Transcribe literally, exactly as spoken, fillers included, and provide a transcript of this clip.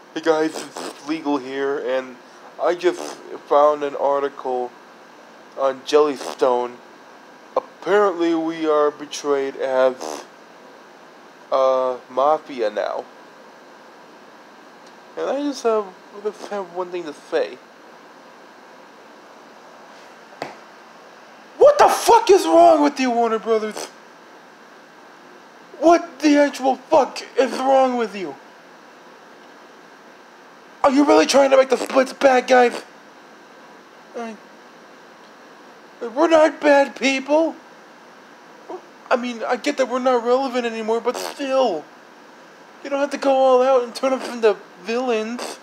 Hey guys, it's Legal here, and I just found an article on Jellystone. Apparently we are betrayed as uh, mafia now. And I just have, just have one thing to say. What the fuck is wrong with you, Warner Brothers? What the actual fuck is wrong with you? Are you really trying to make the splits bad, guys? I, we're not bad people. I mean, I get that we're not relevant anymore, but still. You don't have to go all out and turn us into villains.